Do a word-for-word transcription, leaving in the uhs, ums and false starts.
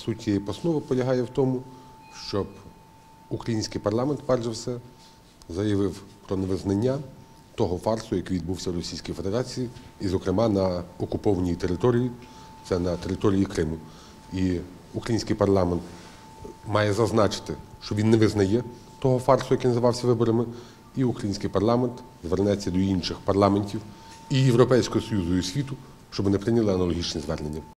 Суть цієї постанови полягає в тому, щоб український парламент, перш за все, заявив про невизнання того фарсу, який відбувся в Російській Федерації, і, зокрема, на окупованій території, це на території Криму. І український парламент має зазначити, що він не визнає того фарсу, який називався виборами, і український парламент звернеться до інших парламентів і Європейського Союзу, і світу, щоб вони прийняли аналогічні звернення.